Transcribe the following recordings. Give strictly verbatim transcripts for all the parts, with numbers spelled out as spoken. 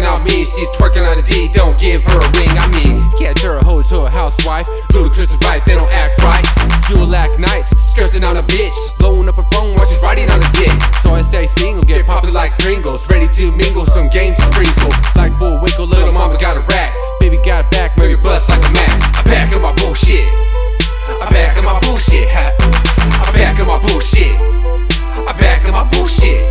twerking on me, she's twerking on the D, don't give her a ring. I mean, catch her a hoe to a housewife. Ludacris is right, they don't act right. You'll act nights, stressing on a bitch, blowing up her phone while she's riding on a dick. So I stay single, get poppin' like Pringles, ready to mingle, some game to sprinkle. Like Bullwinkle, little mama got a rack, baby got a back, maybe bust like a Mac. I back on my bullshit, I back on my bullshit, ha. I back on my bullshit, I back on my bullshit,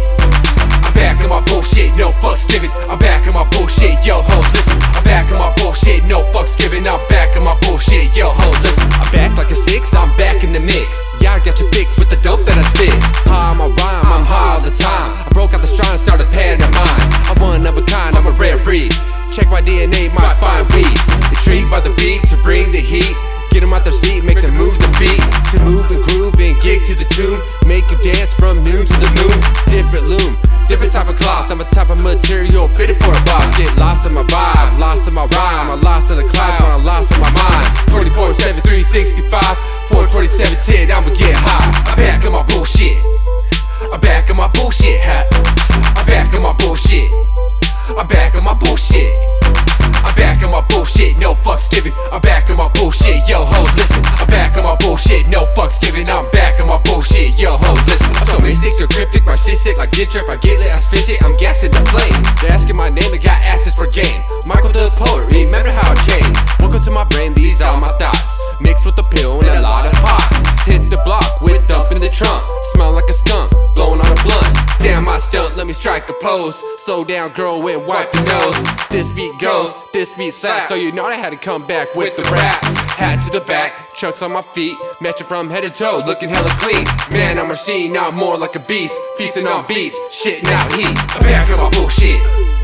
I back on my bullshit, no fucks given. I'm back on my bullshit, yo ho, listen. I'm back on my bullshit, no fucks given. I'm back on my bullshit, yo ho, listen. I'm back like a six, I'm back in the mix. Yeah, I got you fixed with the dope that I spit. High on my rhyme, I'm high all the time. I broke out the straw and started panning mine. I'm one of a kind, I'm a rare breed. Check my D N A, my fine weed. Intrigued by the beat to bring the heat. Get them out their seat, make them move the feet. To move and groove and gig to the tune. Make you dance from noon to the moon. Different loom, different type of cloth. I'm a type of material fitted for a boss. Get lost in my vibe, lost in my rhyme. I'm lost in the cloud, I'm lost in my mind. Twenty-four seven, three sixty-five, four forty-seven, ten, I'ma get high. I'm back on my bullshit, I'm back on my bullshit, ha. I'm back on my bullshit, I'm back on my bullshit, I'm back on my bullshit, no fucks given. I'm back on my bullshit, yo ho, listen. I'm back on my bullshit, no fucks given. I'm back on my bullshit, yo ho, listen. I'm so mystic, so cryptic, my shit sick like get trip. I get lit, I spit shit, I'm gassing the flame. They're asking my name, and got asses for game. Michael the poet, remember how I came. Welcome to my brain, these are my thoughts, mixed with a pill and a lot of pot. Hit the block with dump in the trunk, smell like a skunk, blowing on a blunt. Damn, I stunt, let me strike a pose. Slow down, girl, and wipe your nose. This beat goes, this beat slaps, so you know I had to come back with the rap. Hat to the back, chucks on my feet, matching from head to toe, looking hella clean. Man, I'm a machine, now I'm more like a beast, feasting on beats, shitting out heat. I'm back on my bullshit,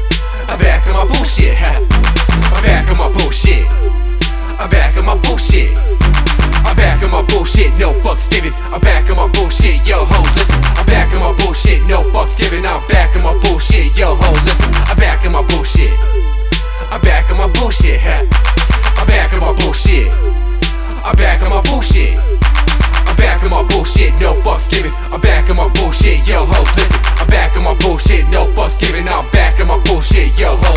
I'm back on my bullshit, ha. I'm back on my bullshit, I'm back on my bullshit, I'm back on my bullshit, no fucks given. I'm back on my bullshit, yo ho, listen. I'm back on my bullshit, no fucks given. I'm back on my bullshit, yo ho, listen. I'm back on my bullshit, I'm back on my bullshit, ha. I'm back on my bullshit, I'm back on my bullshit, I'm back on my bullshit, no fucks given. I'm back on my bullshit, yo ho, listen. I'm back on my bullshit, no fucks given. I'm back on my bullshit, yo ho.